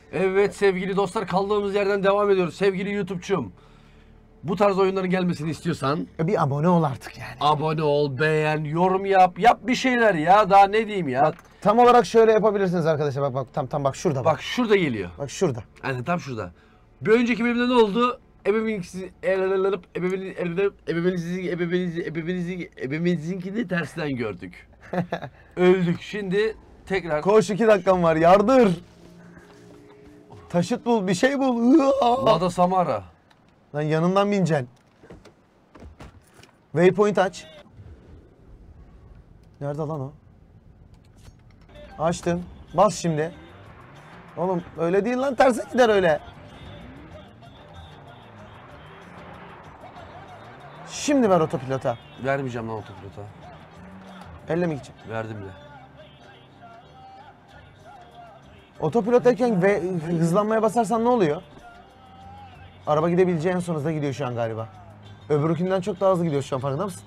Evet sevgili dostlar, kaldığımız yerden devam ediyoruz. Sevgili YouTube'cum, bu tarz oyunların gelmesini istiyorsan Bir abone ol artık yani. abone ol, beğen, yorum yap. Yap bir şeyler ya. Daha ne diyeyim ya. Bak, tam olarak şöyle yapabilirsiniz arkadaşlar. Bak tam bak şurada bak. Bak şurada geliyor. Bak şurada. Aynen tam şurada. Bir önceki bölümde ne oldu? Ebevenizinkini tersten gördük. Öldük. Şimdi tekrar Koş 2 dakikam var. Yardır. Taşıt bul, bir şey bul. Lada Samara. Lan yanından bineceksin. Waypoint aç. Nerede lan o? Açtın. Bas şimdi. Oğlum öyle değil lan, terse gider öyle. Şimdi ver otopilota. Vermeyeceğim lan otopilota. Elle mi gidecek? Verdim bile. Otopilottayken ve hızlanmaya basarsan ne oluyor? Araba gidebileceği en son hızda gidiyor şu an galiba. Öbürkünden çok daha hızlı gidiyor şu an, farkında mısın?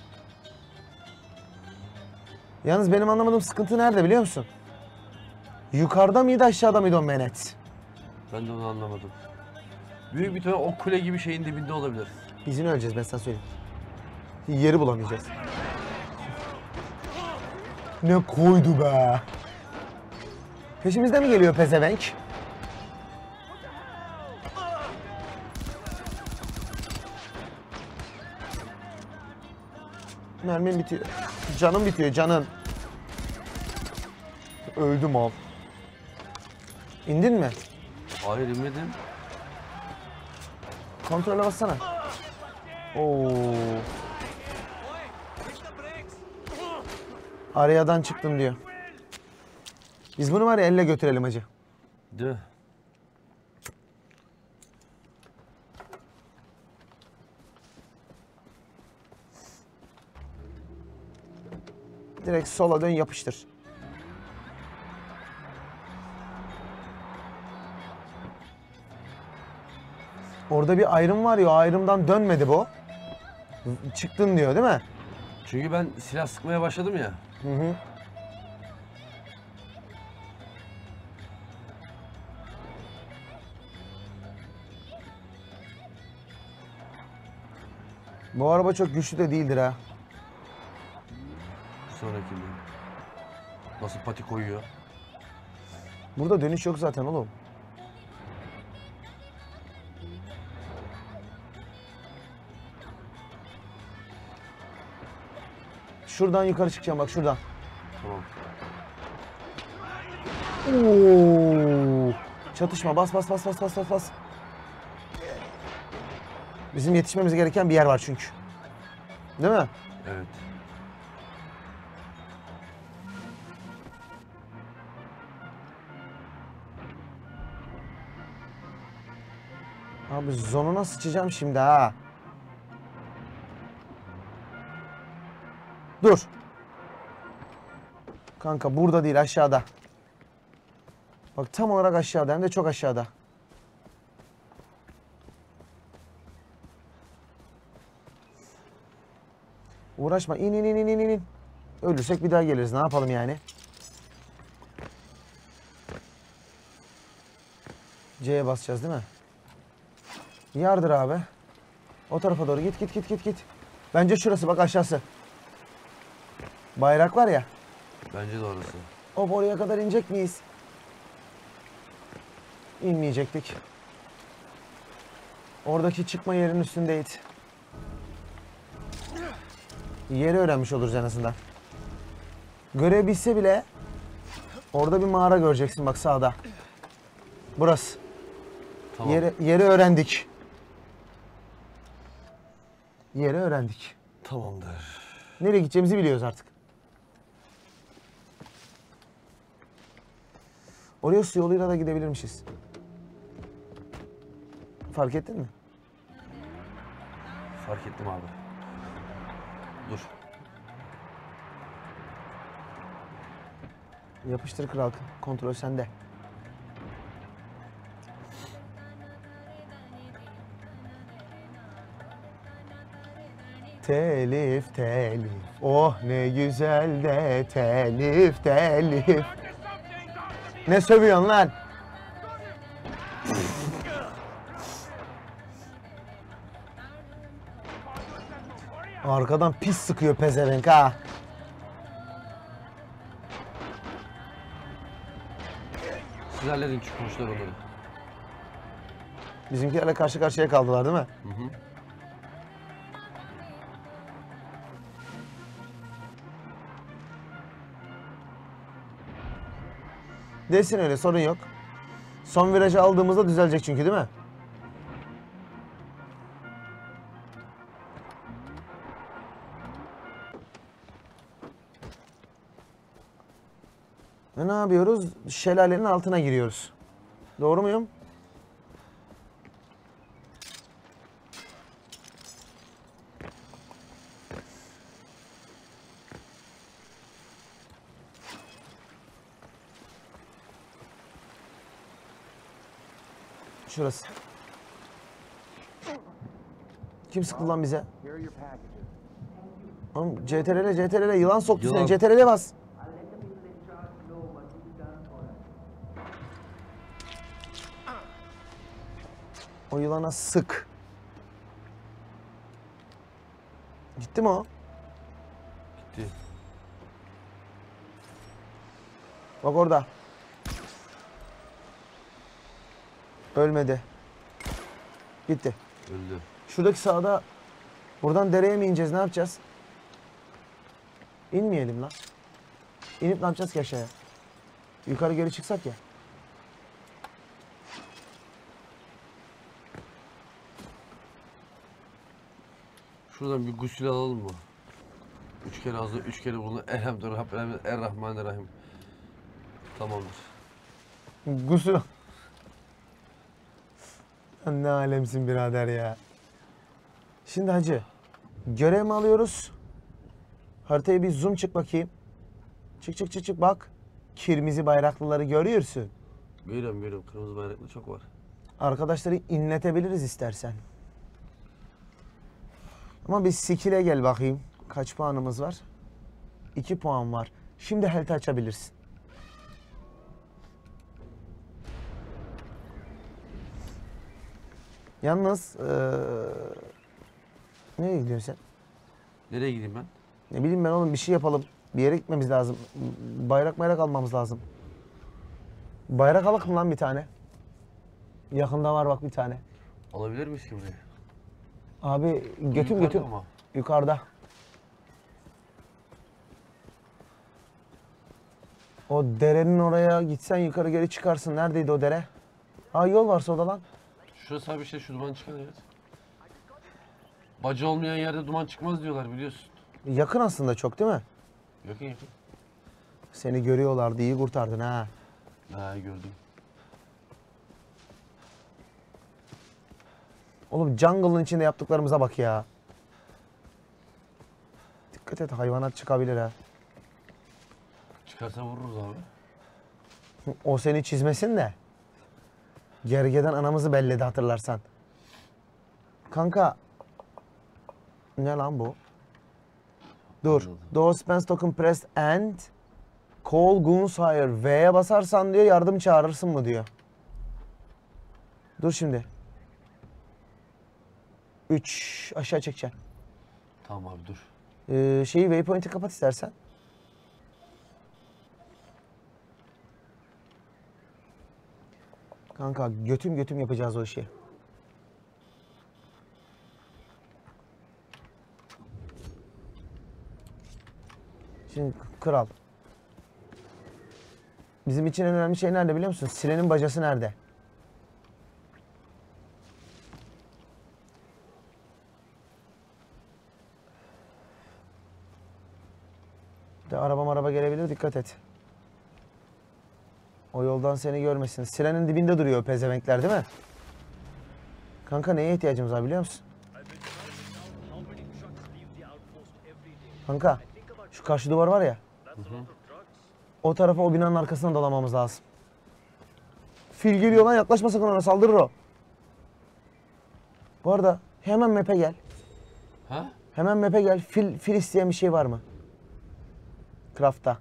Yalnız benim anlamadığım sıkıntı nerede biliyor musun? Yukarıda mıydı aşağıda mıydı o menet? Ben de onu anlamadım. Büyük bir ihtimal o kule gibi şeyin dibinde olabilir. Biz yine öleceğiz, ben sana söyleyeyim. Yeri bulamayacağız. Ne koydu be? Peşimizde mi geliyor pezevenk? Mermim bitiyor. Canım bitiyor, canın. Öldüm al. İndin mi? Hayır inmedim. Kontrole bassana. Oo. Arayadan çıktım diyor. Biz bunu var ya elle götürelim hacı. De. Direkt sola dön, yapıştır. Orada bir ayrım var ya, o ayrımdan dönmedi bu. Çıktın diyor değil mi? Çünkü ben silah sıkmaya başladım ya. Hı hı. Bu araba çok güçlü de değildir ha. Bir sonraki bölüm. Nasıl pati koyuyor. Burada dönüş yok zaten oğlum. Şuradan yukarı çıkacağım, bak şuradan. Tamam. Oo. Çatışma, bas. Bizim yetişmemiz gereken bir yer var çünkü. Değil mi? Evet. Abi zonuna sıçacağım şimdi ha. Dur. Kanka burada değil, aşağıda. Bak tam olarak aşağıda, hem de çok aşağıda. Uğraşma, in. Ölürsek bir daha geliriz, ne yapalım yani? C'ye basacağız değil mi? Yardır abi. O tarafa doğru git. Bence şurası, bak aşağısı. Bayrak var ya. Bence de orası. Hop, oraya kadar inecek miyiz? İnmeyecektik. Oradaki çıkma yerinin üstündeydi. Yeri öğrenmiş oluruz en azından. Görebilse bile orada bir mağara göreceksin bak sağda. Burası. Tamam. Yeri öğrendik. Yeri öğrendik. Tamamdır. Nereye gideceğimizi biliyoruz artık. Oraya su yoluyla da gidebilirmişiz. Fark ettin mi? Fark ettim abi. Dur. Yapıştır kral. Kontrol sende. Telif. Oh ne güzel de telif. Ne sövüyorsun lan? Arkadan pis sıkıyor pezevenk ha. Siz halledin çıkmışlar onları. Bizimkilerle karşı karşıya kaldılar değil mi? Hı hı. Desin öyle, sorun yok. Son virajı aldığımızda düzelecek çünkü değil mi? Ve ne yapıyoruz? Şelalenin altına giriyoruz. Doğru muyum? Şurası. Kim sıktı lan bize? Oğlum CTRL yılan soktu Yılan. seni. CTRL'e bas. O yılana sık. Gitti mi o? Gitti. Bak orada. Ölmedi. Gitti. Öldü. Şuradaki sağda buradan dereye mi ineceğiz? Ne yapacağız? İnmeyelim lan. İnip ne yapacağız ki aşağıya? Yukarı geri çıksak ya. Şuradan bir gusül alalım mı? 3 kere ağzı, 3 kere burnu. Elhamdülillah, Errahmanirrahim. Tamamdır. Gusül. Sen ne alemsin birader ya. Şimdi hacı. Görev mi alıyoruz? Haritaya bir zoom çık bakayım. Çık bak. Kırmızı bayraklıları görüyorsun. Görüyorum. Kırmızı bayraklı çok var. Arkadaşları inletebiliriz istersen. Ama bir skill'e gel bakayım. Kaç puanımız var? 2 puan var. Şimdi health açabilirsin. Yalnız nereye gidiyorsun sen? Nereye gideyim ben? Ne bileyim ben oğlum, bir şey yapalım. Bir yere gitmemiz lazım. Bayrak almamız lazım. Bayrak alak mı lan bir tane? Yakında var bak bir tane. Alabilir miyiz şimdi? Abi Bu götüm yukarıda mı? Yukarıda. O derenin oraya gitsen yukarı geri çıkarsın. Neredeydi o dere? Ha, yol varsa o da lan. Şurası abi işte, şu duman çıkan, evet. Bacı olmayan yerde duman çıkmaz diyorlar, biliyorsun. Yakın aslında çok değil mi? Yakın. Seni görüyorlardı, iyi kurtardın ha. Ha, gördüm. Oğlum jungle'ın içinde yaptıklarımıza bak ya. Dikkat et, hayvanat çıkabilir ha. Çıkarsa vururuz abi. O seni çizmesin de. Gergeden anamızı belledi hatırlarsan. Kanka. Ne lan bu? Dur. Anladım. Those spans token pressed and call Gunsire. V'ye basarsan diyor yardım çağırırsın mı diyor. Dur şimdi. 3 aşağı çekeceksin. Tamam abi, dur. Şeyi waypoint'i kapat istersen. Kanka götüm yapacağız o işi. Şimdi kral. Bizim için en önemli şey nerede biliyor musun? Sirenin bacası nerede? De araba gelebilir, dikkat et. O yoldan seni görmesin. Sirenin dibinde duruyor o pezevenkler değil mi? Kanka neye ihtiyacımız var biliyor musun? Kanka şu karşı duvar var ya. O tarafa, o binanın arkasına dolamamız lazım. Fil geliyor lan, yaklaşma sakın ona, saldırır o. Bu arada hemen map'e gel. Ha? Hemen map'e gel. Fil isteyen bir şey var mı? Craft'ta.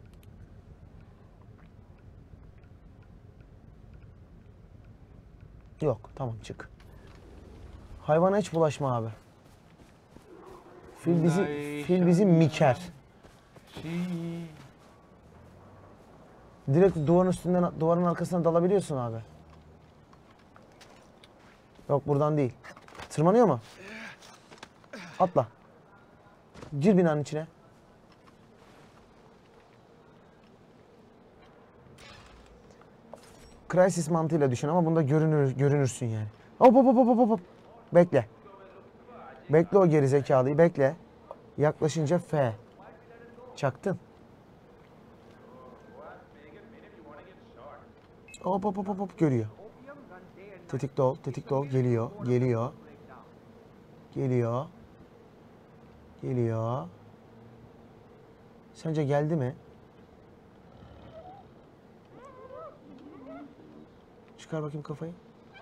Yok, tamam çık. Hayvana hiç bulaşma abi. Fil bizi miker. Direkt duvarın üstünden, duvarın arkasına dalabiliyorsun abi. Yok buradan değil. Tırmanıyor mu? Atla. Gir binanın içine. Crysis mantığıyla düşün ama bunda görünürsün yani. Hop hop hop hop hop. Bekle. Bekle o gerizekalıyı bekle. Yaklaşınca F. Çaktın. Hop hop hop hop görüyor. Tetikte ol, tetikte ol. Geliyor, geliyor. Geliyor. Geliyor. Sence geldi mi? Çıkar bakayım kafayı.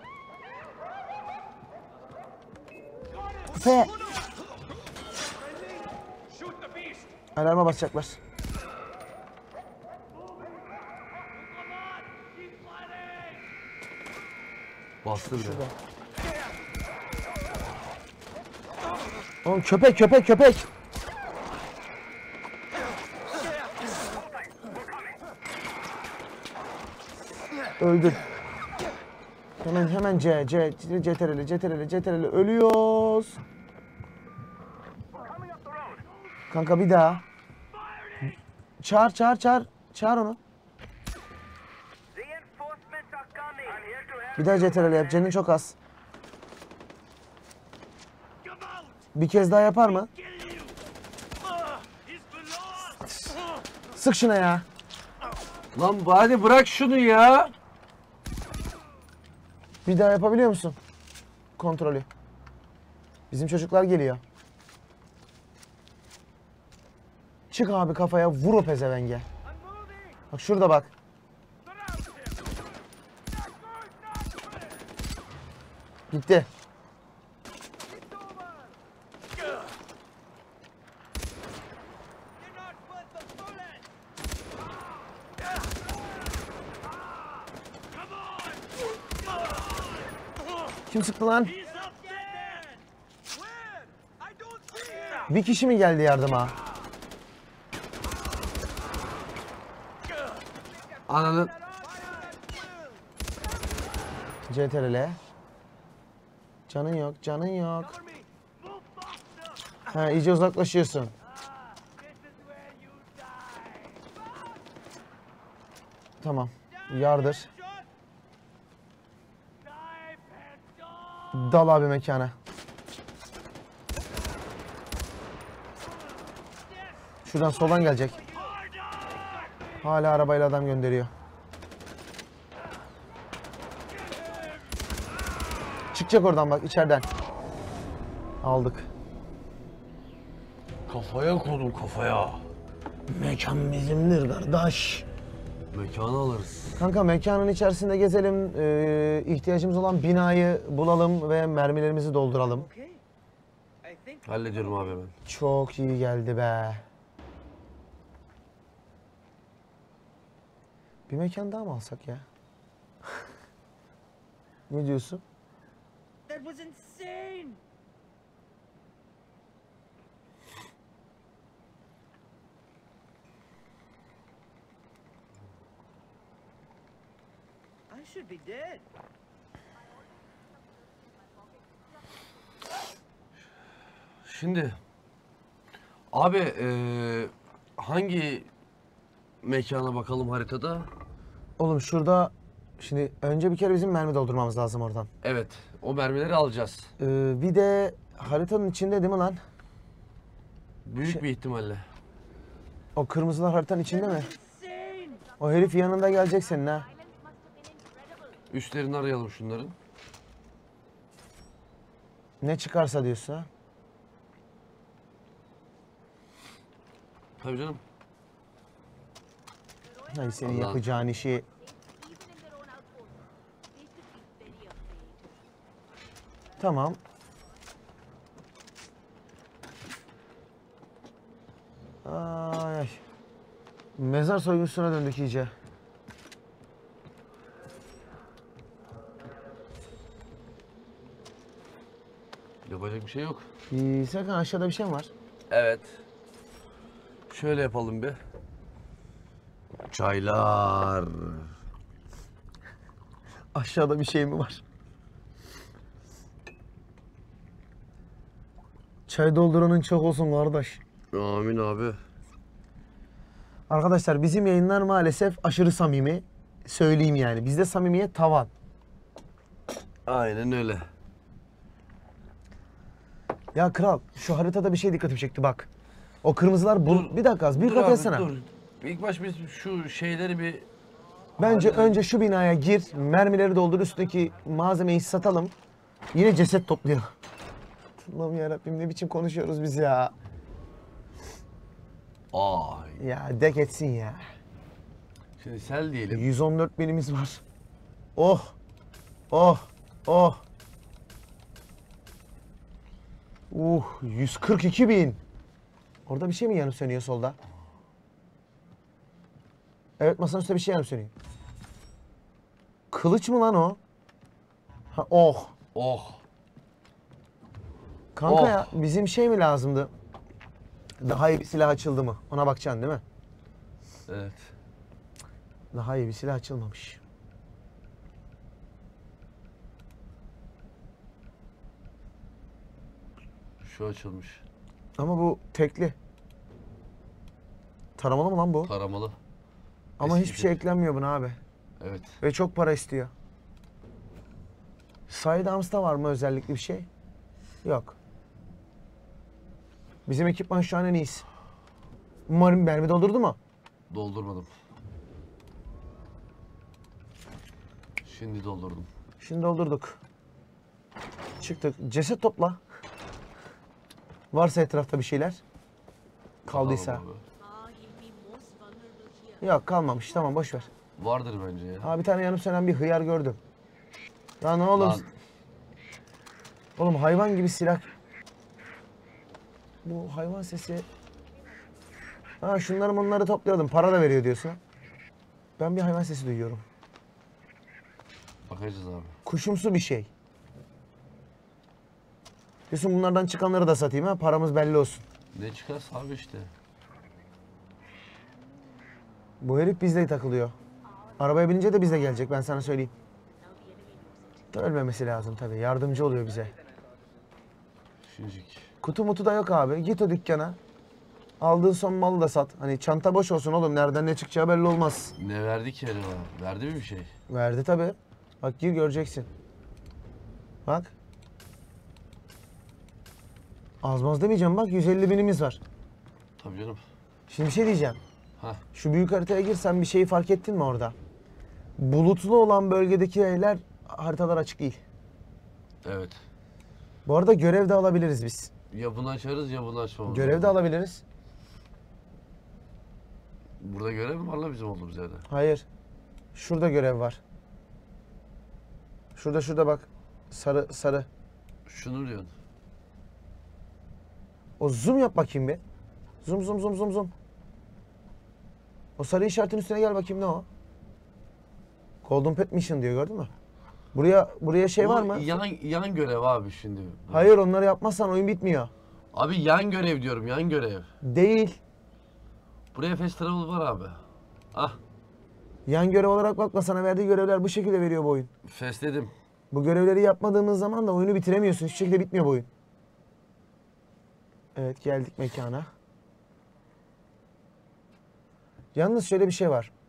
F. Alarma basacaklar. Bastı bile. Şurada. Oğlum köpek köpek köpek. Öldür. Hemen CTRL ölüyoruz. Kanka bir daha. Çağır onu. Bir daha CTRL yap. Canın çok az. Bir kez daha yapar mı? Sık şuna ya. Lan hadi bırak şunu ya. Bir daha yapabiliyor musun? Kontrolü. Bizim çocuklar geliyor. Çık abi kafaya vur o pezevenge. Bak şurada bak. Gitti. Kim sıktı lan? Bir kişi mi geldi yardıma? Ananı. CTRL. Canın yok, canın yok. Ha, iyice uzaklaşıyorsun. Tamam. Yardır. Dal abi mekana. Şuradan soldan gelecek. Hala arabayla adam gönderiyor. Çıkacak oradan bak içeriden. Aldık. Kafaya koydum kafaya. Mekan bizimdir kardeş. Mekanı alırız. Kanka mekanın içerisinde gezelim. İhtiyacımız olan binayı bulalım ve mermilerimizi dolduralım. Hallediyorum abi ben. Çok iyi geldi be. Bir mekan daha mı alsak ya? Ne diyorsun? That was insane. I should be dead. Şimdi abi hangi mekana bakalım haritada? Oğlum şurada şimdi önce bir kere bizim mermi doldurmamız lazım oradan. Evet, o mermileri alacağız. Bir de haritanın içinde değil mi lan? Büyük bir ihtimalle. O kırmızılar haritanın içinde mi? Insane. O herif yanında gelecek senin ha. Üstlerini arayalım şunların. Ne çıkarsa diyorsun ha. Tabii canım. Hay senin Allah. yapacağın işi. Tamam. Ay ay. Mezar soygunusuna döndük iyice. Yapacak bir şey yok. Sakın aşağıda bir şey mi var? Evet. Şöyle yapalım bir. Çaylar. Aşağıda bir şey mi var? Çay dolduranın çok olsun kardeş. Amin abi. Arkadaşlar bizim yayınlar maalesef aşırı samimi. Söyleyeyim yani. Bizde samimiyet tavan. Aynen öyle. Ya kral şu haritada bir şey dikkatimi çekti bak. O kırmızılar Dur. bir dakika az büyük Dur abi, etsene. dur. İlk baş biz şu şeyleri bir... Bence Halledelim. önce şu binaya gir, mermileri doldur, üstündeki malzemeyi satalım. Yine ceset topluyor. Allah'ım yarabbim ne biçim konuşuyoruz biz ya. Ay. Ya dek etsin ya. Şimdi sel diyelim. 114 binimiz var. Oh. Oh. Oh. 142 bin. Orada bir şey mi yanıp sönüyor solda? Evet masanın üstünde bir şey yanıp sönüyor. Kılıç mı lan o? Ha, oh. Oh. Kanka Oh. ya bizim şey mi lazımdı? Daha iyi bir silah açıldı mı? Ona bakacaksın değil mi? Evet. Daha iyi bir silah açılmamış. Şu açılmış. Ama bu tekli. Taramalı mı lan bu? Taramalı. Ama Eski hiçbir şey tip. eklenmiyor buna abi. Evet. Ve çok para istiyor. Sidearms'ta var mı özellikle bir şey? Yok. Bizim ekipman şu an en iyisi. Umarım mermi doldurdu mu? Doldurmadım. Şimdi doldurdum. Şimdi doldurduk. Çıktık. Ceset topla. Varsa etrafta bir şeyler. Kaldıysa. Bakalım abi. Yok kalmamış. Tamam boş ver. Vardır bence ya. Ha bir tane yanıp sönen bir hıyar gördüm. Lan oğlum. Lan. Oğlum hayvan gibi silah. Bu hayvan sesi. Ha şunları bunları toplayalım. Para da veriyor diyorsun. Ben bir hayvan sesi duyuyorum. Bakacağız abi. Kuşumsu bir şey. Diyorsun bunlardan çıkanları da satayım ha. Paramız belli olsun. Ne çıkarsa abi işte. Bu herif bizde takılıyor. Arabaya binince de bizde gelecek ben sana söyleyeyim. Ölmemesi lazım tabii. Yardımcı oluyor bize. Şincik. Kutu mutu da yok abi. Git o dükkana. Aldığın son malı da sat. Hani çanta boş olsun oğlum. Nereden ne çıkacağı belli olmaz. Ne verdi ki acaba? Verdi mi bir şey? Verdi tabii. Bak gir göreceksin. Bak. Az demeyeceğim bak 150 binimiz var. Tabii canım. Şimdi bir şey diyeceğim. Hah. Şu büyük haritaya girsen bir şeyi fark ettin mi orada? Bulutlu olan bölgedeki yerler haritalar açık değil. Evet. Bu arada görev de alabiliriz biz. Ya bunu açarız ya bunu açmamız Görev de lazım. alabiliriz. Burada görev mi var la bizim olduğumuz yerde? Hayır. Şurada görev var. Şurada bak. Sarı sarı. Şunu diyorsun. O zoom yap bakayım bir. Zoom. O sarı işaretin üstüne gel bakayım ne o? Golden Pet Mission diyor gördün mü? Buraya şey var Bu mı? Yan görev abi şimdi. Hayır onları yapmazsan oyun bitmiyor. Abi yan görev diyorum yan görev. Değil. Buraya fast travel var abi. Ah Yan görev olarak bakma sana verdiği görevler bu şekilde veriyor bu oyun. fast dedim. Bu görevleri yapmadığımız zaman da oyunu bitiremiyorsun. Hiçbir şekilde bitmiyor bu oyun. Evet geldik mekana. Yalnız şöyle bir şey var.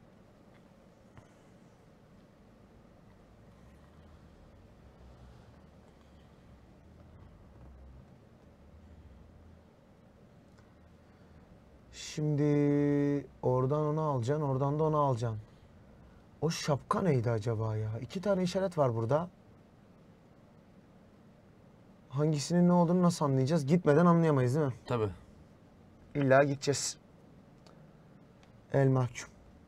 Şimdi oradan onu alacaksın, oradan da onu alacaksın. O şapka neydi acaba ya? 2 tane işaret var burada. Hangisinin ne olduğunu nasıl anlayacağız? Gitmeden anlayamayız değil mi? Tabii. İlla gideceğiz. El mahkum.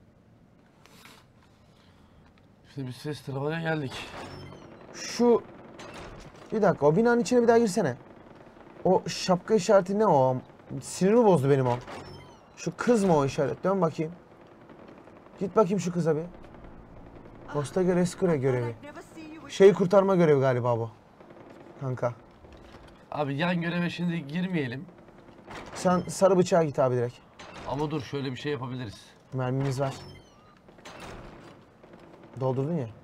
Şimdi biz fast travel'a geldik. Şu... Bir dakika o binanın içine bir daha girsene. O şapka işareti ne o? Sinirimi bozdu benim o. Şu kız mı o işaret? Dön bakayım. Git bakayım şu kıza bir. Costa Rescue görevi. Şeyi kurtarma görevi galiba bu. Kanka. Abi yan göreve şimdi girmeyelim. Sen sarı bıçağa git abi direkt. Ama dur şöyle bir şey yapabiliriz. Mermimiz var. Doldurdun ya.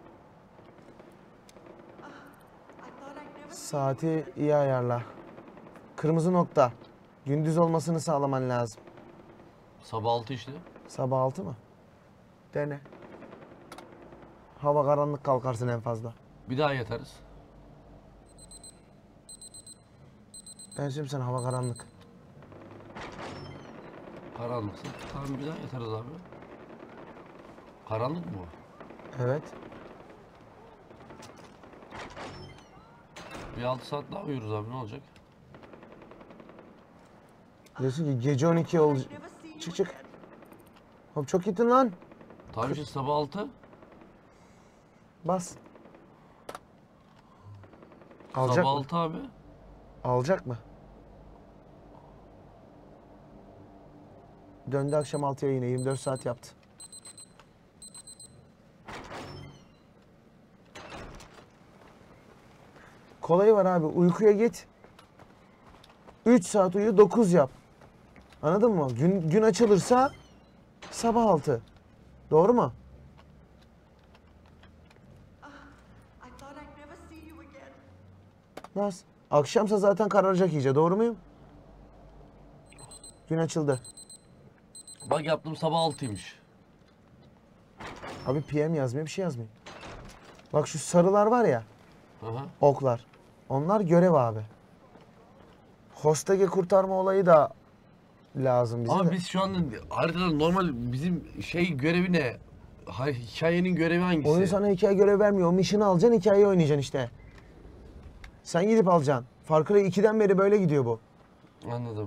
Saati iyi ayarla. Kırmızı nokta. Gündüz olmasını sağlaman lazım. Sabah 6 işte. Sabah 6 mı? Dene. Hava karanlık kalkarsın en fazla. Bir daha yatarız. Ben söyleyeyim sana hava karanlık. Karanlıksa. Tamam bir daha yatarız abi. Karanlık mı bu? Evet. Bir 6 saat daha uyuruz abi ne olacak? Diyorsun ki gece 12 olacak. Çık çık. Hop çok gittin lan. Tamam işte sabah 6. Bas. Alacak Sabah mı? 6 abi. Alacak mı? Döndü akşam 6'ya yine 24 saat yaptı. Kolayı var abi. Uykuya git. 3 saat uyu 9 yap. Anladın mı? Gün açılırsa sabah 6. Doğru mu? I thought I'd never see you again. Nasıl? Akşamsa zaten kararacak iyice. Doğru muyum? Gün açıldı. Bak yaptım sabah 6'ymış. Abi PM yazmıyor, bir şey yazmıyor. Bak şu sarılar var ya, Aha. oklar. Onlar görev abi. Hostage kurtarma olayı da lazım bize Ama de. biz şu anda haritada normal bizim şey görevi ne? Hikayenin görevi hangisi? Oyun sana hikaye görev vermiyor. O mission'ı alacaksın, hikayeyi oynayacaksın işte. Sen gidip alacaksın. Far Cry 2'den beri böyle gidiyor bu. Anladım.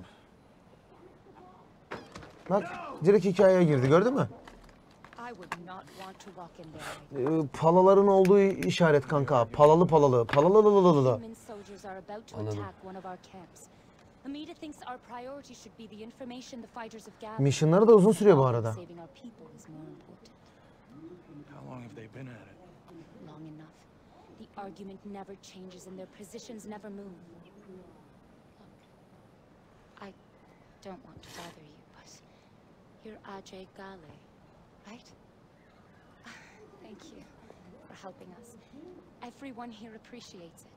Bak direkt hikayeye girdi, gördün mü? I would not want to walk in there. Palaların olduğu işaret kanka. Palalı. Human soldiers are about to Anladım. attack one of our camps. Amita thinks our priority should be the information the fighters have gathered. Mission'ları da uzun sürüyor bu arada. Saving our people is more important. How long have they been at it? Long enough. The argument never changes and their positions never move. Look, I don't want to bother you, but you're Ajay Gale, right? Thank you for helping us. Everyone here appreciates it.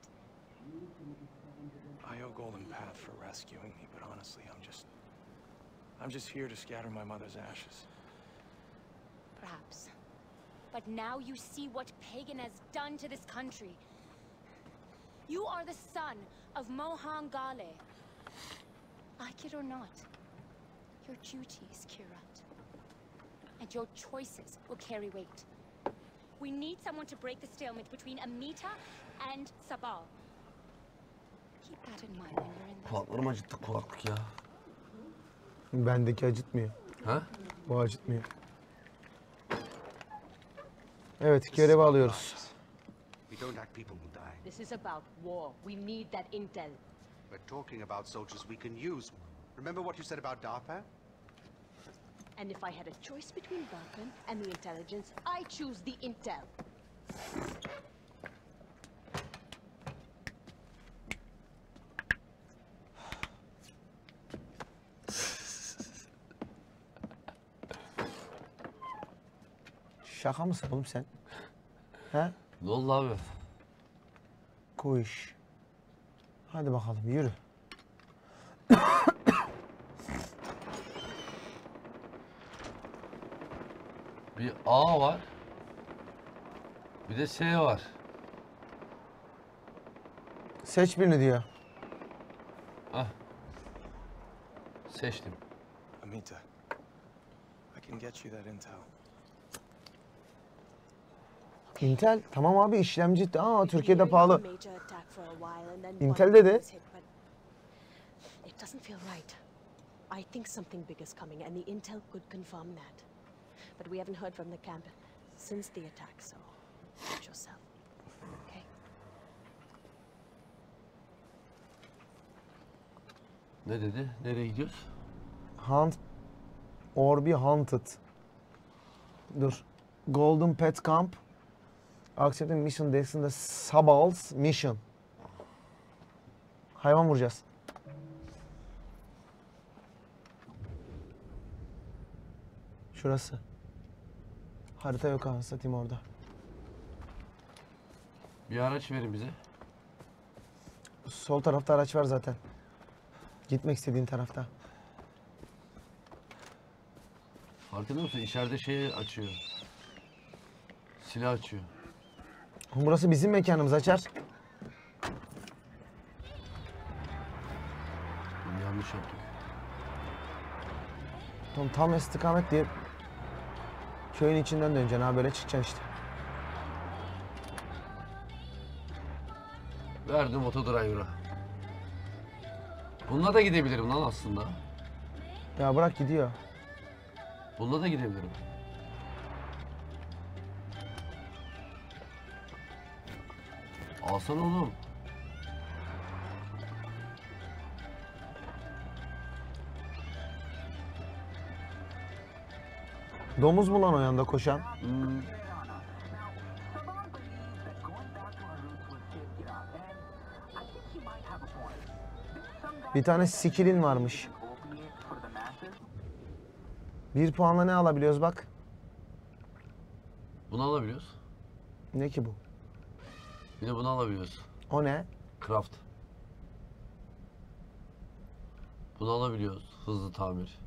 I owe Golden Path for rescuing me, but honestly, I'm just here to scatter my mother's ashes. Perhaps. But now you see what Pagan has done to this country. You are the son of Mohan Gale. Like it or not, your duties, Kirat. And your choices will carry weight. We need someone to break the stalemate between Amita and Sabal. Keep that in mind when you're in there. Kulaklarım acıttı kulaklık ya. Bendeki acıtmıyor. Ha? Bu acıtmıyor. Evet, görevi alıyoruz. We don't act people will die. This is about war. We need that intel. We're talking about soldiers we can use. Remember what you said about DARPA? And if I had a choice between Vulcan and the intelligence, I choose the intel. Şaka mısın oğlum sen? He? Ne oldu abi? Koş. Hadi bakalım yürü. Bir A var. Bir de S var. Seç birini diyor. Ah. Seçtim. Amita, I can get you that intel. Intel. Tamam abi işlemci. Aa Türkiye'de We pahalı. had a major attack for a while and then Intel one dedi. was hit, but it doesn't feel right. I think something big is coming and the intel could confirm that. But we haven't heard from the camp since the attack, so watch yourself. Okay? Ne dedi? Nereye gidiyoruz? Hunt or be hunted. Dur. Golden Pet Camp. Accepting mission deskinde Sabal's mission. Hayvan vuracağız. Şurası. Harita yok anasını satayım orada. Bir araç verin bize. Sol tarafta araç var zaten. Gitmek istediğin tarafta. Farkında mısın? İçeride şey açıyor. Silah açıyor. Burası bizim mekanımız, açar. Yanlış yaptık. Tam istikamet diye köyün içinden döneceksin ha, böyle çıkacaksın işte. Verdim otodriver'a. Bununla da gidebilirim lan aslında. Ya bırak, gidiyor. Bununla da gidebilirim. Alsana oğlum. Domuz mu lan o yanda koşan? Bir tane skill'in varmış. 1 puanla ne alabiliyoruz bak. Bunu alabiliyoruz. Ne ki bu? Bir de bunu alabiliyoruz. O ne? Craft. Bunu alabiliyoruz. Hızlı tamir.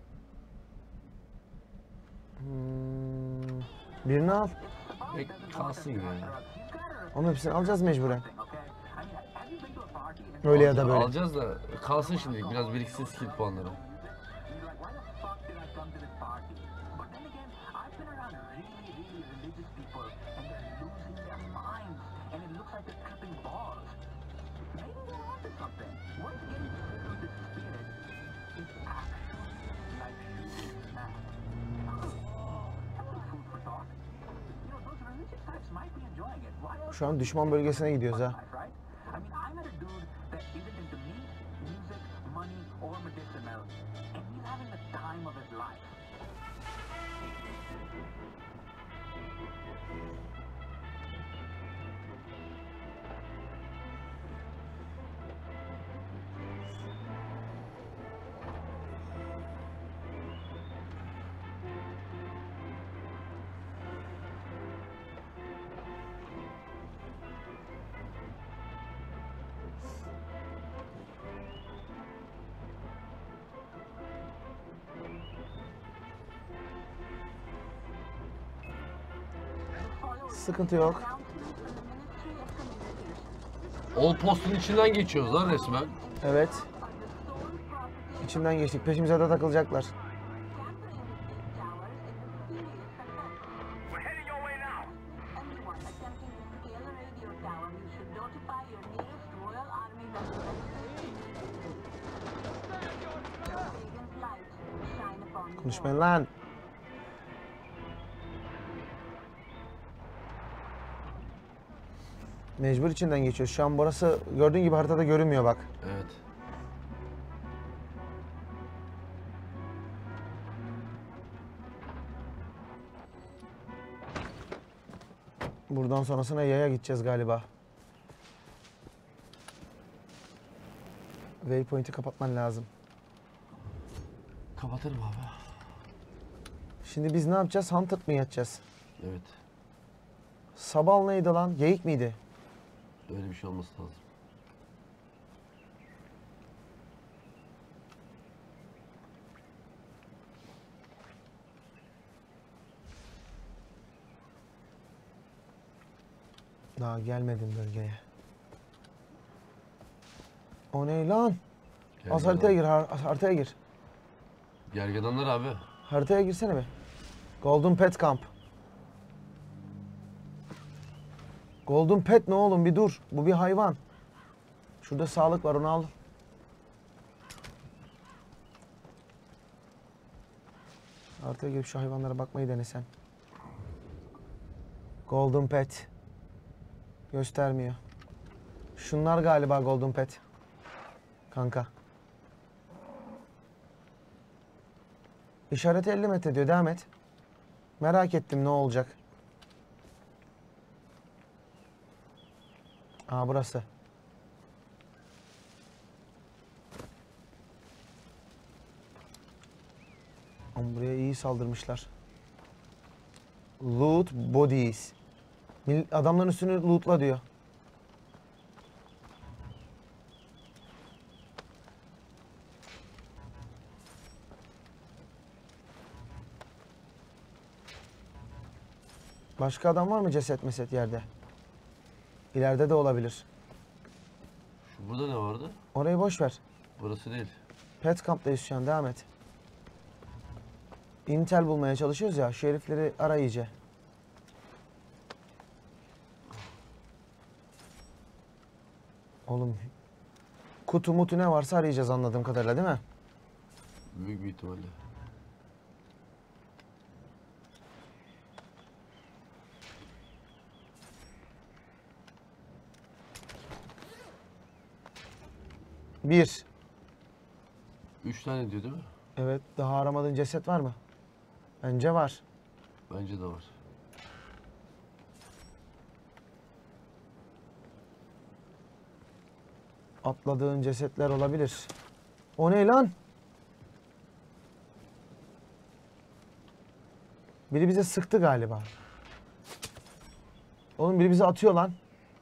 Birini al. Kalsın ya. Onun hepsini alacağız mecburen. Öyle ya da böyle. Alacağız da kalsın şimdilik. Biraz biriksin skill puanları. Şu an düşman bölgesine gidiyoruz ha. Sıkıntı yok. Old Post'un içinden geçiyoruz lan resmen. Evet. İçinden geçtik. Peşimize de takılacaklar. Konuşmayın lan. Mecbur içinden geçiyoruz. Şu an burası gördüğün gibi haritada görünmüyor bak. Evet. Buradan sonrasına yaya gideceğiz galiba. Waypoint'i kapatman lazım. Kapatırım abi. Şimdi biz ne yapacağız? Hunted mı yatacağız? Evet. Sabal neydi lan? Geyik miydi? Öyle bir şey olması lazım. Daha gelmedim bölgeye. O ne lan? Az haritaya gir, haritaya gir. Gergedanlar abi. Haritaya girsene be. Golden Pet Camp. Golden Pet ne oğlum, bir dur. Bu bir hayvan. Şurada sağlık var, onu al. Haritaya girip şu hayvanlara bakmayı denesen. Golden Pet. Göstermiyor. Şunlar galiba Golden Pet. Kanka. İşareti 50 metre diyor. Devam et. Merak ettim ne olacak. Aa, burası. Ama buraya iyi saldırmışlar. Loot bodies. Adamların üstünü lootla diyor. Başka adam var mı ceset meset yerde? İleride de olabilir. Şu burada ne vardı? Orayı boş ver. Burası değil. Pet kamptayız şu an, devam et. Intel bulmaya çalışıyoruz ya, şu herifleri ara iyice. Oğlum kutu mutu ne varsa arayacağız anladığım kadarıyla, değil mi? Büyük bir ihtimalle. Bir. 3 tane diyor değil mi? Evet, daha aramadığın ceset var mı? Bence var. Bence de var. Atladığın cesetler olabilir. O ne lan? Biri bize sıktı galiba. Oğlum biri bizi atıyor lan.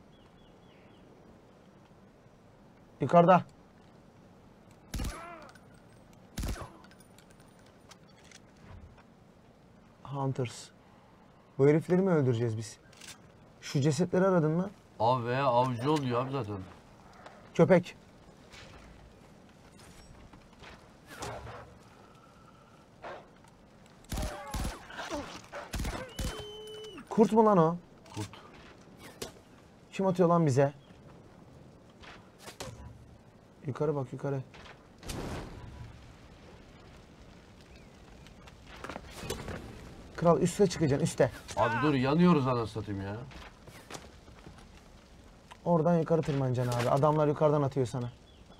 Yukarıda. Hunters. Bu herifleri mi öldüreceğiz biz? Şu cesetleri aradın mı? Av veya avcı oluyor abi zaten. Köpek. Kurt mu lan o? Kurt. Kim atıyor lan bize? Yukarı bak, yukarı. Kral üste çıkacaksın, üste. Abi dur, yanıyoruz anasını satayım ya. Oradan yukarı tırmanacaksın abi. Adamlar yukarıdan atıyor sana.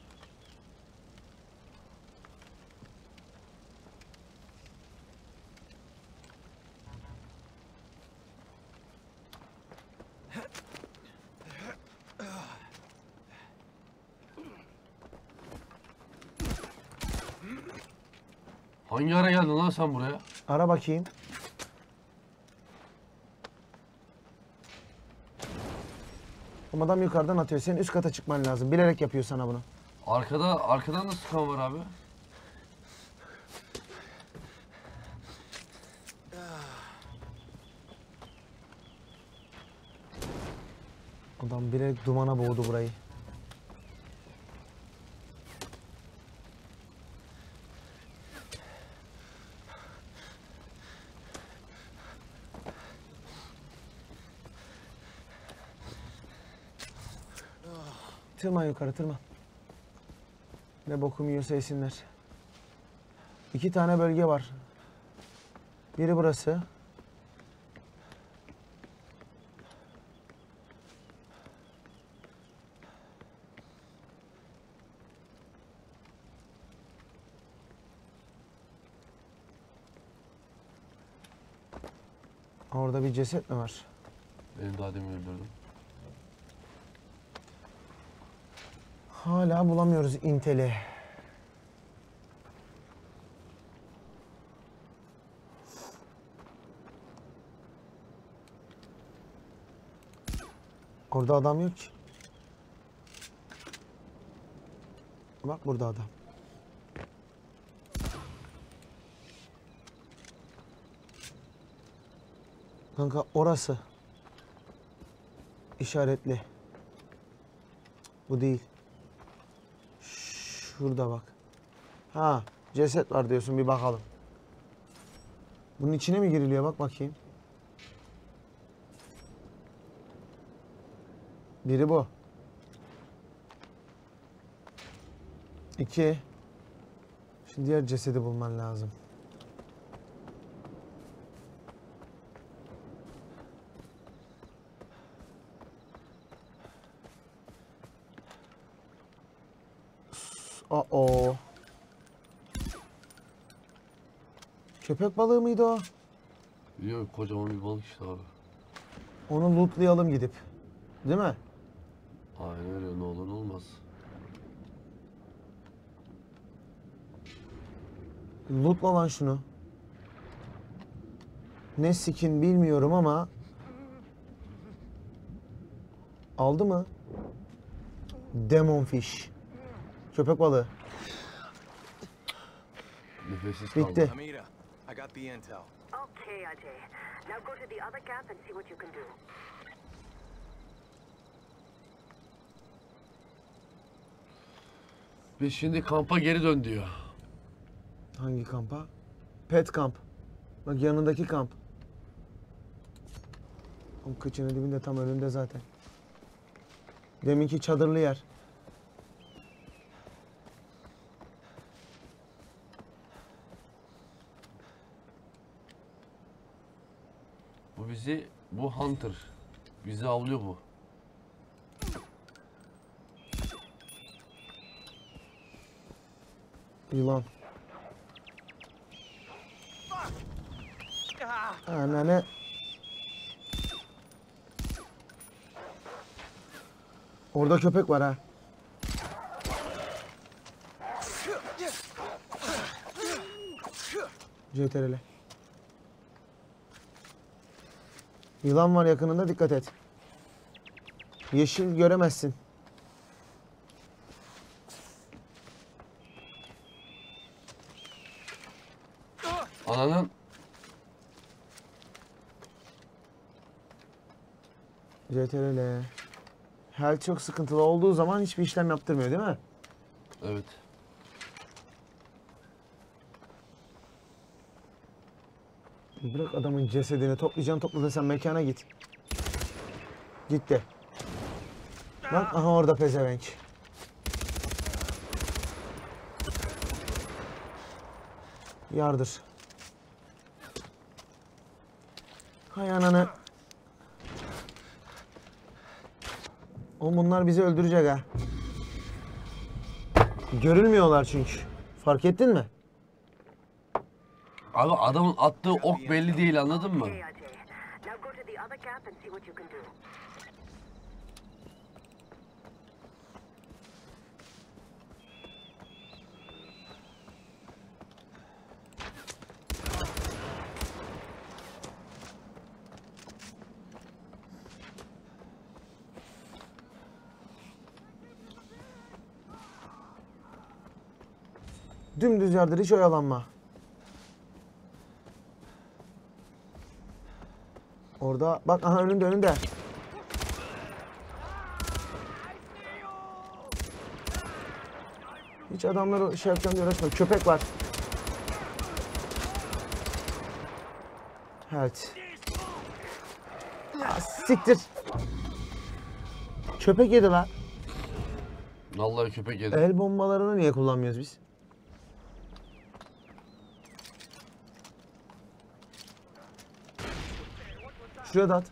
Hangi ara geldin lan sen buraya? Ara bakayım. O adam yukarıdan atıyor. Senin üst kata çıkman lazım. Bilerek yapıyor sana bunu. Arkadan da sıkan var abi. Adam bilerek dumana boğdu burayı. Tırman yukarı, tırman. Ne bokum yiyorsa yesinler. 2 tane bölge var. Biri burası. Orada bir ceset mi var? Benim daha demin öldürdüm. Hala bulamıyoruz Intel'i. Orada adam yok ki. Bak burada adam. Kanka orası. İşaretli. Bu değil. Şurada bak. Ha, ceset var diyorsun, bir bakalım. Bunun içine mi giriliyor, bak bakayım. Biri bu. 2. Şimdi diğer cesedi bulman lazım. O. Köpek balığı mıydı o? Biliyorum, kocaman bir balık işte abi. Onu lootlayalım gidip. Değil mi? Aynen öyle, ne olur ne olmaz. Lootla lan şunu. Ne skin bilmiyorum ama aldı mı? Demon fish. Köpek balığı. Nefessiz kaldı. Bitti. Amira, I got the intel. Okay, Ajay. Now go to the other camp and see what you can do. Biz şimdi kampa geri dön diyor. Hangi kampa? Pet kamp. Bak yanındaki kamp. O kıçının dibinde tam önünde zaten. Deminki çadırlı yer. Bu Hunter. Bizi avlıyor bu. Yılan. Anane. Orada köpek var ha. CTRL. Yılan var yakınında, dikkat et. Yeşil göremezsin. Ananın CTRL. Health çok sıkıntılı olduğu zaman hiçbir işlem yaptırmıyor değil mi? evet. Bırak adamın cesedini, toplayacaksın, topla desen mekana git. Gitti. Bak aha orada pezevenk. Yardır. Hay ananı. Oğlum bunlar bizi öldürecek ha. Görülmüyorlar çünkü. Fark ettin mi? Abi adamın attığı ok belli değil, anladın mı? Okay, Ajay. Now go to the other camp and see what you can do. Dümdüz yardır, hiç oyalanma. Orada bak, aha önünde önünde. Hiç adamları şey yapacağım diye uğraşma. Köpek var. Evet. Ya, siktir. Köpek yedi lan. Vallahi köpek yedi. El bombalarını niye kullanmıyoruz biz? Şuraya da at.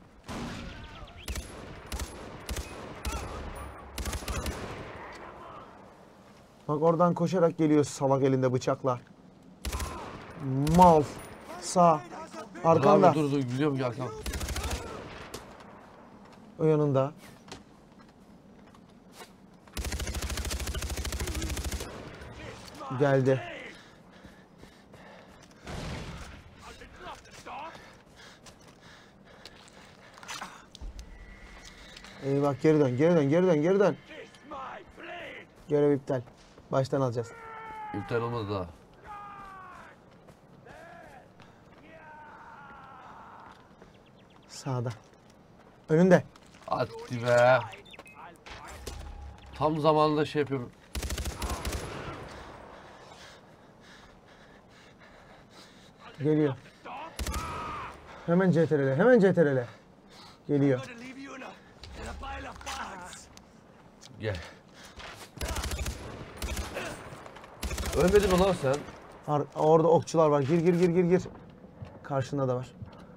Bak oradan koşarak geliyor salak elinde bıçakla. Mal. Sağ. Arkanda. Abi dur biliyorum ki arkam. O yanında. Geldi. Bak geri dön, geri dön, geri dön, geri dön. Görev iptal. Baştan alacağız. İptal olmadı daha. Sağda. Önünde. Hadi be. Tam zamanında şey yapıyorum. Geliyor. Hemen CTRL, hemen CTRL. Geliyor. Gel. Ölmedin mi lan sen? Orada okçular var. Gir, gir, gir, gir, gir. Karşında da var.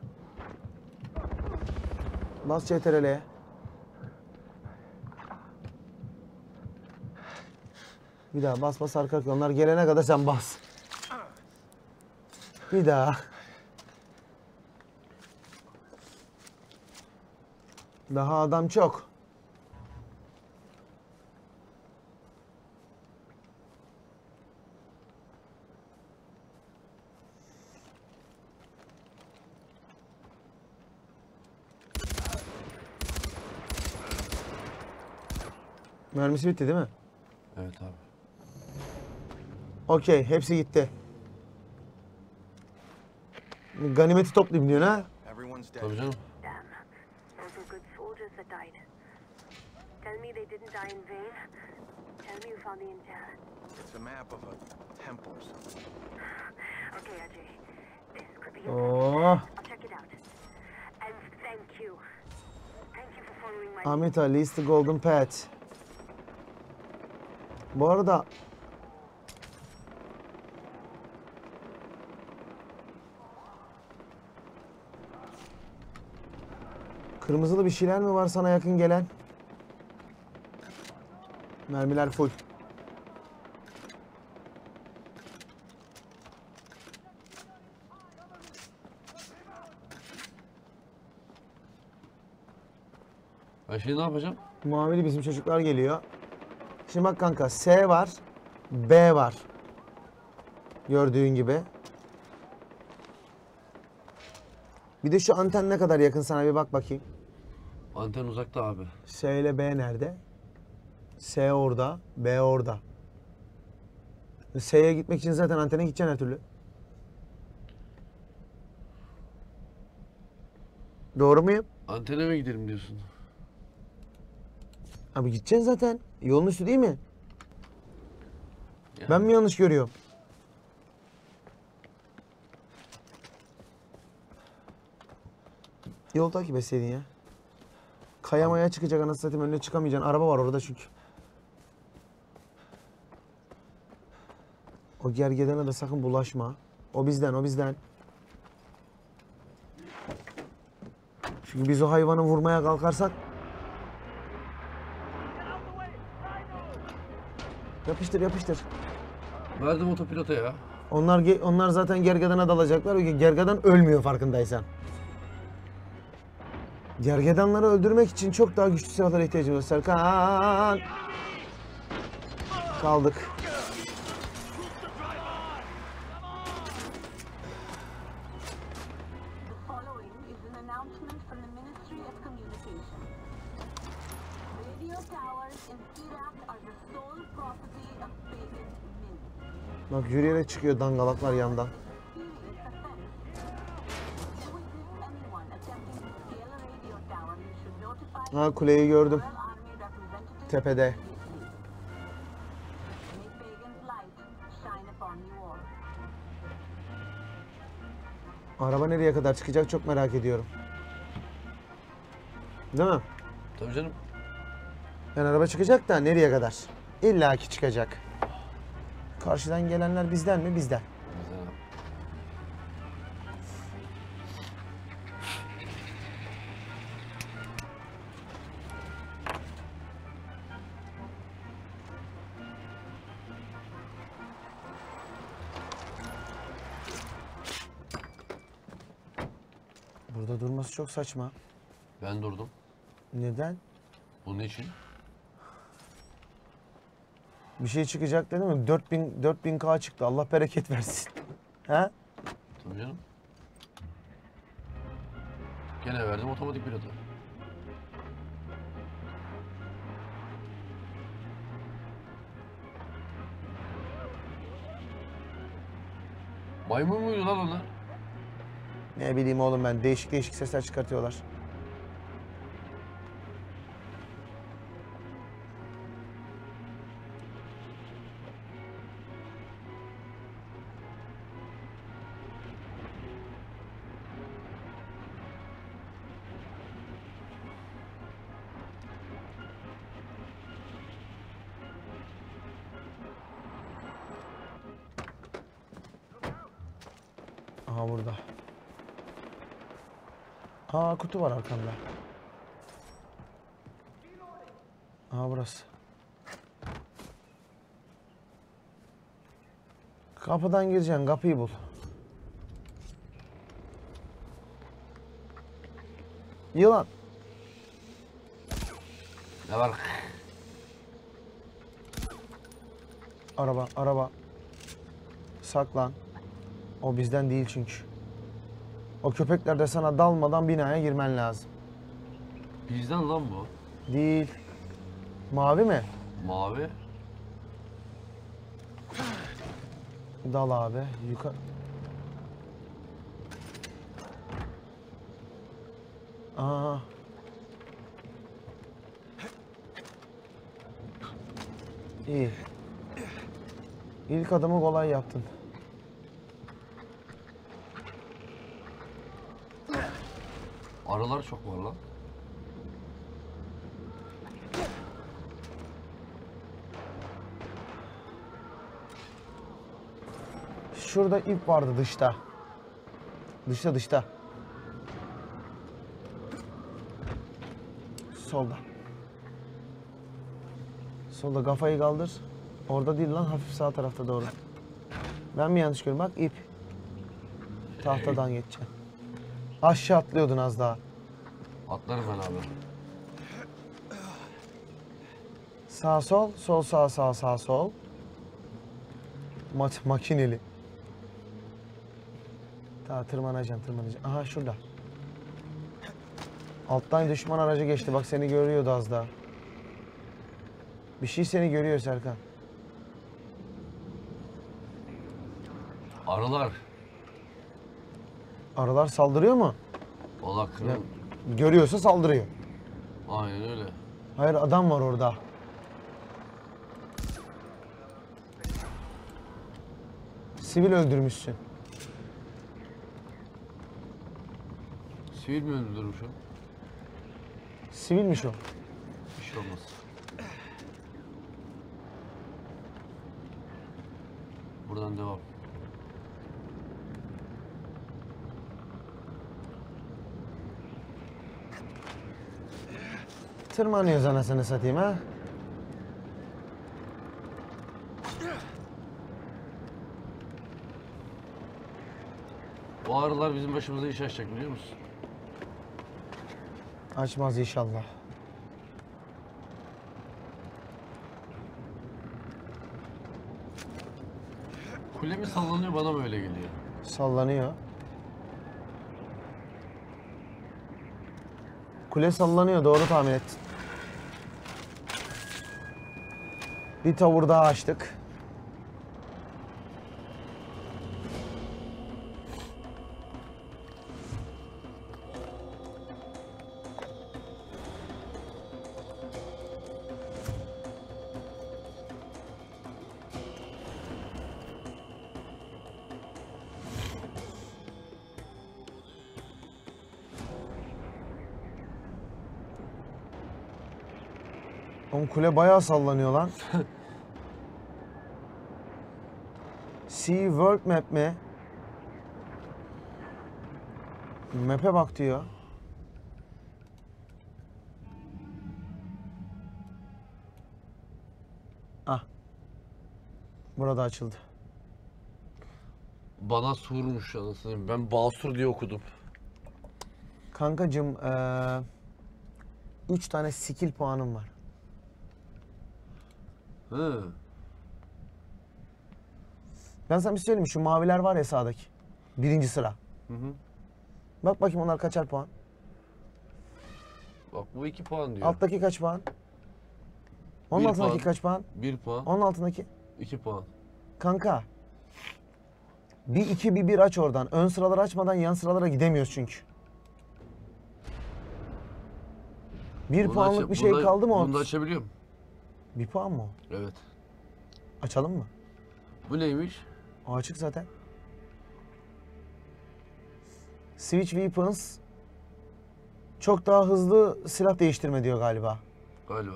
Bas CTRL'ye. Bir daha bas bas arka arkaya. Onlar gelene kadar sen bas. Bir daha. Daha adam çok. Mermisi bitti değil mi? Evet abi. Okey, hepsi gitti. Ganimeti toplayayım diyorsun ha? Everyone's dead. Tabii canım. Damn. Those were good soldiers that died. Tell me they didn't die in vain. Tell me you found the intel. It's a map of a temple or something. Okay, Ajay. This could be Oh. I'll check it out. And thank you. Thank you for following my Ahmet Ali is the golden pet. Bu arada kırmızılı bir şeyler mi var sana yakın gelen? Mermiler full. Ben şimdi ne yapacağım? Mavili bizim çocuklar geliyor. Şimdi bak kanka, S var, B var. Gördüğün gibi. Bir de şu anten ne kadar yakın, sana bir bak bakayım. Anten uzakta abi. S ile B nerede? S orada, B orada. S'ye gitmek için zaten antene gideceksin her türlü. Doğru muyum? Antene mi gidelim diyorsun? Abi gideceksin zaten. Yolun üstü değil mi? Yani. Ben mi yanlış görüyorum? Yol takip etseydin ya. Kayamaya çıkacak, anasını satayım, önüne çıkamayacaksın. Araba var orada çünkü. O gergedana da sakın bulaşma. O bizden, o bizden. Çünkü biz o hayvanı vurmaya kalkarsak... Yapıştır, yapıştır. Verdim otopilota ya. Onlar zaten gergedana dalacaklar. Gergedan ölmüyor farkındaysan. Gergedanları öldürmek için çok daha güçlü silahlara ihtiyacımız var. Serkan! Kaldık. following is an announcement from the Ministry of Communication. Radio towers in Iraq are the sole property of pagan men. Bak yürüyerek çıkıyor dangalaklar yandan. Serious offense. If you witness anyone attempting to scale a radio tower, you should notify Ha, kuleyi gördüm. Royal Army representatives Tepede. immediately. May pagan's light shine upon you all. Araba nereye kadar çıkacak çok merak ediyorum. Değil mi? Tabii canım. Yani araba çıkacak da nereye kadar? İlla ki çıkacak. Karşıdan gelenler bizden mi? Bizden. Bizden abi. Burada durması çok saçma. Ben durdum. Neden? Bunun için. Bir şey çıkacak dedim mi? 4000K çıktı. Allah bereket versin. He? Tabii canım. Gene verdim otomatik pilota. Maymun muydu lan onlar? Ne bileyim oğlum ben. Değişik değişik sesler çıkartıyorlar. Aha burada. Aa, kutu var arkanda. Aha, burası. Kapıdan gireceksin, kapıyı bul. Yılan. Ne var? Araba. Saklan. O bizden değil çünkü. O köpekler de sana dalmadan binaya girmen lazım. Bizden lan bu. Değil. Mavi mi? Mavi. Dal abi. Yukarı. Aa. İyi. İlk adımı kolay yaptın. Arılar çok var lan. Şurada ip vardı dışta. Dışta. Solda. Solda kafayı kaldır. Orada değil lan, hafif sağ tarafta doğru. Ben mi yanlış görüyorum? Bak ip. Tahtadan geçeceğim. Aşağı atlıyordun az daha. Atlarım ben abi. Sağ sol, sol sağ sol. Makineli. Daha tırmanacaksın. Aha şurada. Alttan düşman aracı geçti. Bak seni görüyordu az daha. Bir şey seni görüyor Serkan. Arılar. Arılar saldırıyor mu? Ola kırım. Görüyorsa saldırıyor. Aynen öyle. Hayır, adam var orada. Sivil öldürmüşsün. Sivil mi öldürmüş o? Sivilmiş o. Bir şey olmaz. Buradan devam. Tırmanıyoruz anasını satayım ha. Bu arılar bizim başımıza iş açacak biliyor musun? Açmaz inşallah. Kule mi sallanıyor, bana mı öyle geliyor? Sallanıyor. Kule sallanıyor, doğru tahmin ettin. Bir tavır daha açtık. Oğlum kule bayağı sallanıyor lan. See World Map mi? Map'e bak diyor. Ah. Burada açıldı. Bana surmuş anasını. Ben Basur diye okudum. Kankacığım 3 tane skill puanım var. Hı. Ben sana bir şey söyleyeyim mi? Şu maviler var ya sağdaki. Birinci sıra. Hı hı. Bak bakayım onlar kaçar puan? Bak bu 2 puan diyor. Alttaki kaç puan? Onun Bir altındaki puan. kaç puan? 1 puan. Onun altındaki. 2 puan. Kanka. Bir iki bir bir aç oradan. Ön sıraları açmadan yan sıralara gidemiyoruz çünkü. Bir Bunu puanlık aç- bir şey bunu da- kaldı mı? Bunu da açabiliyorum. Bir puan mı o? Evet. Açalım mı? Bu neymiş? O açık zaten. Switch Weapons çok daha hızlı silah değiştirme diyor galiba. Galiba.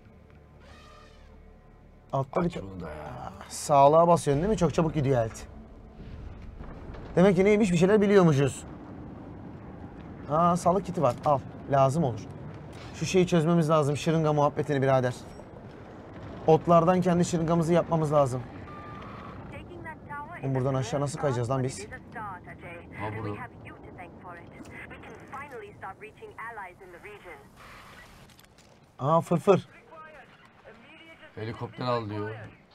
Altta bir Aç bunu da ya. sağlığa basıyorsun değil mi? Çok çabuk gidiyor alt. Demek ki neymiş, bir şeyler biliyormuşuz. Aa, sağlık kiti var. Al. Lazım olur. Şu şeyi çözmemiz lazım. Şırınga muhabbetini birader. Otlardan kendi şırıngamızı yapmamız lazım. Oğlum buradan aşağı nasıl kayacağız lan biz? Ha burada. Aa, fırfır. Helikopter al diyor.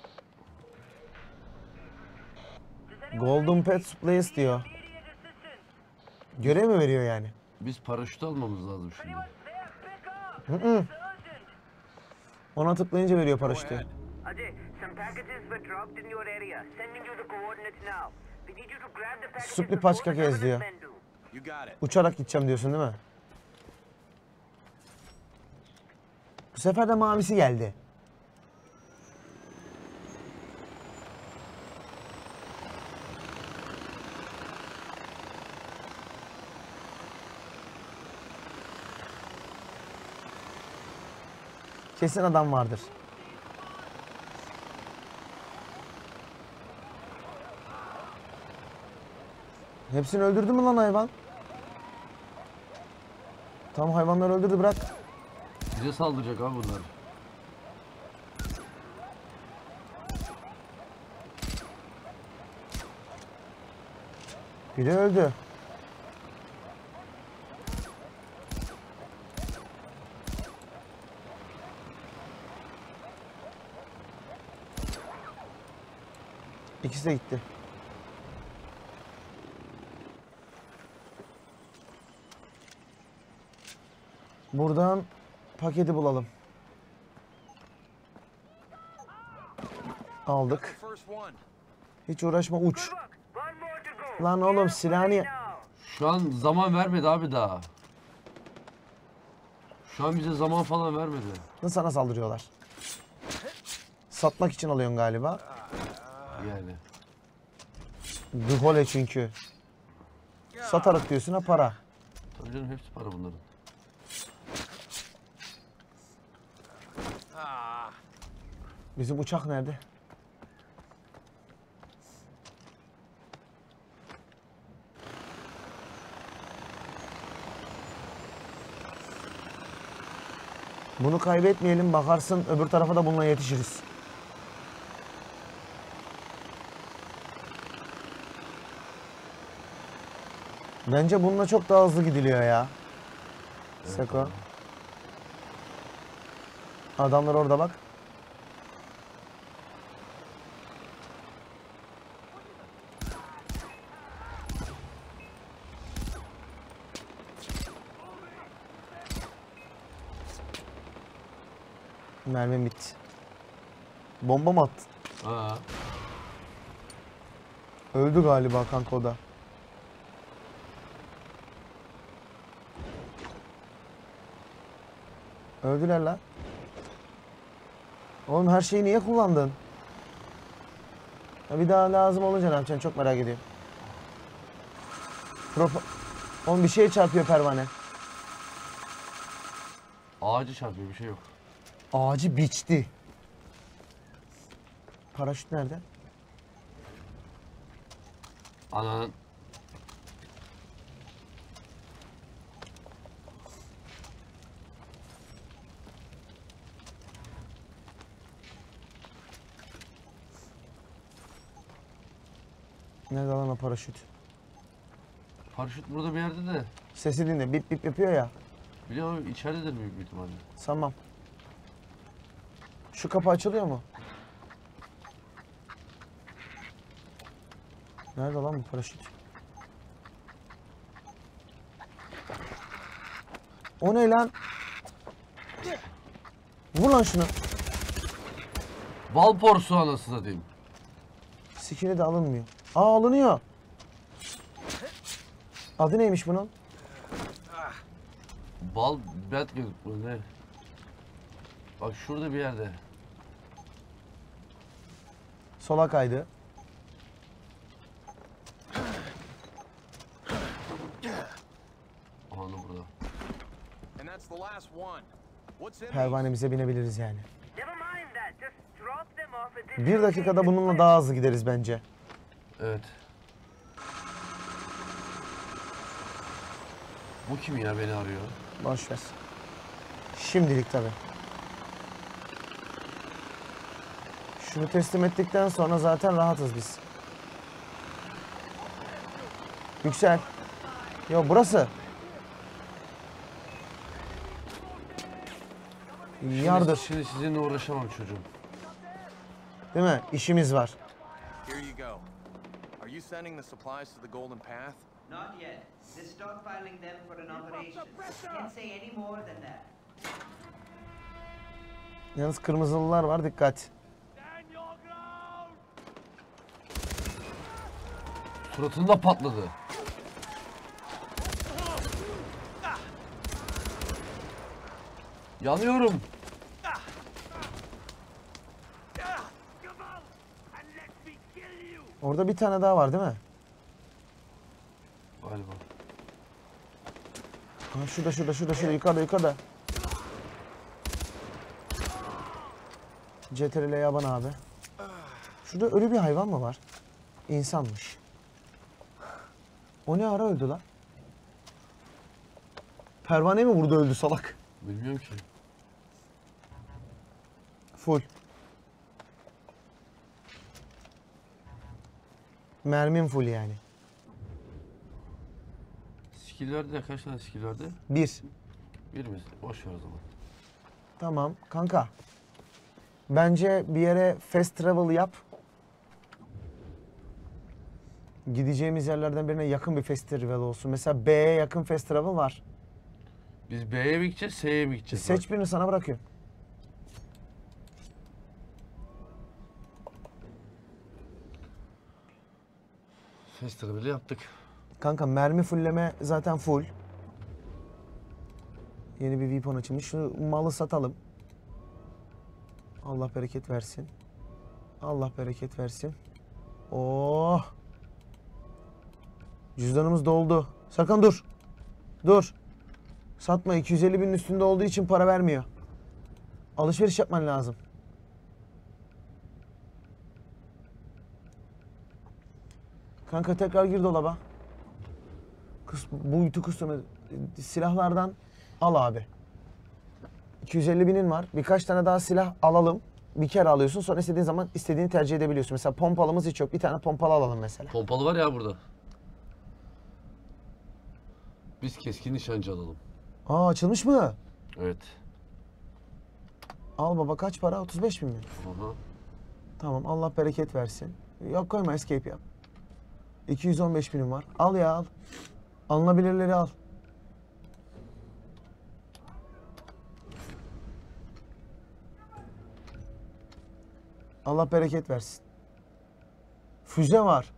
Golden Pets Place diyor. Görev mi veriyor yani? Biz paraşüt almamız lazım şimdi. Ona tıklayınca veriyor paraşütü. Ajay, some packages were dropped in your area. Sending you the coordinates now. We need you to grab the packages Supli before paçka the kez government diyor. men do. You got it. Uçarak gideceğim diyorsun değil mi? Bu sefer de mavisi geldi. Kesin adam vardır. Hepsini öldürdü mü lan hayvan? Tam hayvanları öldürdü, bırak. Bize saldıracak abi bunlar. Biri öldü. İkisi de gitti. Buradan paketi bulalım. Aldık. First one. Hiç uğraşma, uç. One more to go. Lan oğlum silahı niye... Şu an zaman vermedi abi daha. Şu an bize zaman falan vermedi. Sana saldırıyorlar. Satmak için alıyorsun galiba. Yani. Dukole çünkü. Satarak diyorsun ha, para. Tabii canım, hepsi para bunların. Bizim uçak nerede? Bunu kaybetmeyelim, bakarsın öbür tarafa da bununla yetişiriz. Bence bununla çok daha hızlı gidiliyor ya. Evet, Seko. abi. Adamlar orada bak. Mermim bitti. Bomba mı attın? Ha. Öldü galiba kanka o da. Öldüler lan. Oğlum her şeyi niye kullandın? Ya bir daha lazım olunca ne yapacaksın, çok merak ediyorum. Oğlum bir şeye çarpıyor pervane. Ağacı çarpıyor, bir şey yok. Ağacı biçti. Paraşüt nerede? Ananın. Nerede lan o paraşüt? Paraşüt burada bir yerde de. Sesi dinle, bip bip yapıyor ya. Biliyorum, içeridedir büyük bir ihtimalle. Sanmam. Şu kapı açılıyor mu? Nerede lan bu paraşüt? O ne lan? Vur lan şunu. Valporsu anasını satayım. Sikini de alınmıyor. Aa, alınıyor. Adı neymiş bunun? Bal bet gözükmüyor ne? Bak şurada bir yerde. Sola kaydı. Aha da burada. And that's the last one. What's in these? Pervanemize binebiliriz yani. Never mind that. Just drop them off at this Bir dakikada bununla daha hızlı gideriz bence. Evet. Bu kim ya, beni arıyor? Boş ver. Şimdilik tabi. Şunu teslim ettikten sonra zaten rahatız biz. Yüksel. Yo, burası. Yardır. Şimdi sizinle uğraşamam çocuğum. Değil mi? İşimiz var. Here you go. Are you sending the supplies to the Golden Path? Not yet. They're stockpiling them for an operation. Can't say any more than that. Yalnız kırmızılılar var, dikkat. Suratında patladı. Yanıyorum. Orada bir tane daha var değil mi? Galiba. Ha, şurada yukarıda. CTRL yaban abi. Şurada ölü bir hayvan mı var? İnsanmış. O ne ara öldü lan? Pervane mi vurdu öldü salak? Bilmiyorum ki. Full. Mermim full yani. Skill verdi ya, kaç tane skill verdi? 1. Bir mi? Boş ver o zaman. Tamam kanka. Bence bir yere fast travel yap. Gideceğimiz yerlerden birine yakın bir fast travel olsun. Mesela B'ye yakın fast travel var. Biz B'ye mi gideceğiz, S'ye mi gideceğiz? Seç birini, sana bırakıyorum. Festival'i bile yaptık. Kanka mermi fullleme zaten full. Yeni bir weapon açılmış. Şu malı satalım. Allah bereket versin. Allah bereket versin. Oh. Cüzdanımız doldu. Sakın dur. Dur. Satma, 250 binin üstünde olduğu için para vermiyor. Alışveriş yapman lazım. Kanka tekrar gir dolaba. Boyutu kısmı silahlardan al abi. 250 binin var. Birkaç tane daha silah alalım. Bir kere alıyorsun, sonra istediğin zaman istediğini tercih edebiliyorsun. Mesela pompalımız hiç yok. Bir tane pompalı alalım mesela. Pompalı var ya burada. Biz keskin nişancı alalım. Aa, açılmış mı? Evet. Al baba, kaç para? 35 bin mi? Aha. Tamam, Allah bereket versin. Yok koyma, escape yap. 215 binim var. Al ya, al. Alınabilirleri al. Allah bereket versin. Füze var.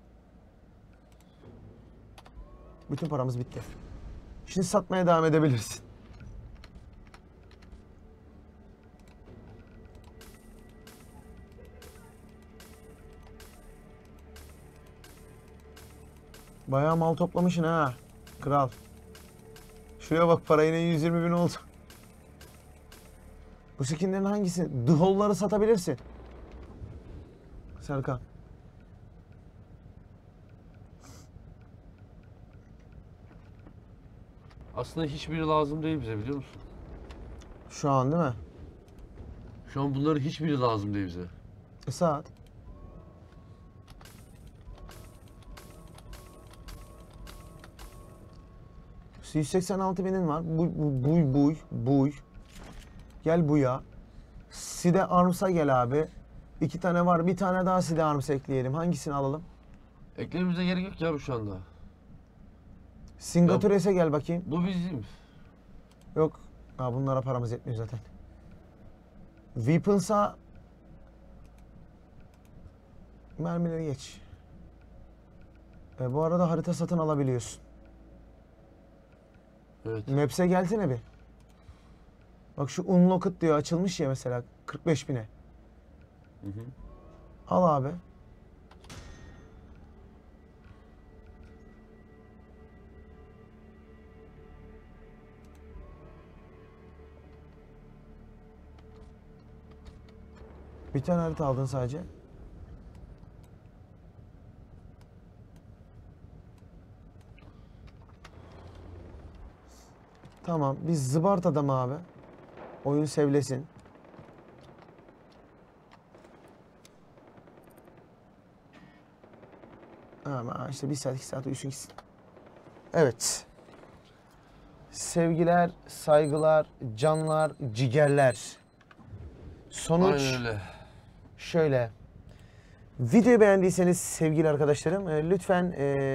Bütün paramız bitti. Şimdi satmaya devam edebilirsin. Bayağı mal toplamışsın ha. Kral. Şuraya bak, para yine 120 bin oldu. Bu skinlerin hangisi? The Hole'ları satabilirsin. Serkan. Aslında hiçbiri lazım değil bize, biliyor musun? Şu an değil mi? Şu an bunların hiçbiri lazım değil bize. Saat. $186 binin var. Buy. Gel buya. Side Arms'a gel abi. 2 tane var. Bir tane daha Side Arms ekleyelim. Hangisini alalım? Eklememize gerek yok ya bu şu anda. Singatures'e gel bakayım. Bu bizim. Yok. Ha, bunlara paramız yetmiyor zaten. Weapons'a mermileri geç. Bu arada harita satın alabiliyorsun. Evet. Maps'e gelsene bir. Bak şu Unlocked diyor, açılmış ya mesela 45 bine. Hı hı. Al abi. Bir tane harita aldın sadece. Tamam. Biz Zıbarta'da mı abi? Oyun sevlesin. Ama işte 1 saat 2 saat uyusun gitsin. Evet. Sevgiler, saygılar, canlar, cigerler. Sonuç Aynen öyle. şöyle. Videoyu beğendiyseniz sevgili arkadaşlarım lütfen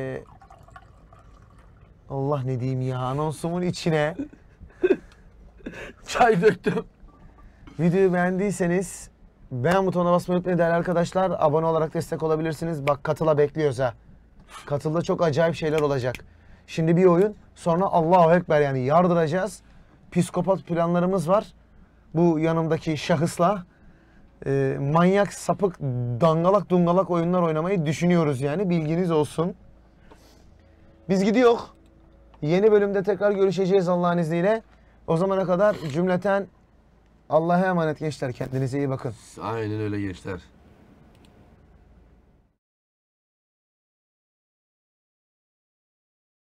Allah ne diyeyim ya, anonsumun içine Çay döktüm. Videoyu beğendiyseniz beğen butonuna basmayı unutmayın değerli arkadaşlar. Abone olarak destek olabilirsiniz. Bak katıla bekliyoruz ha. Katılda çok acayip şeyler olacak. Şimdi bir oyun, sonra Allahu Ekber yani yardıracağız. Psikopat planlarımız var. Bu yanımdaki şahısla manyak, sapık, dangalak dungalak oyunlar oynamayı düşünüyoruz yani. Bilginiz olsun. Biz gidiyoruz. Yeni bölümde tekrar görüşeceğiz Allah'ın izniyle. O zamana kadar cümleten Allah'a emanet gençler. Kendinize iyi bakın. Aynen öyle gençler.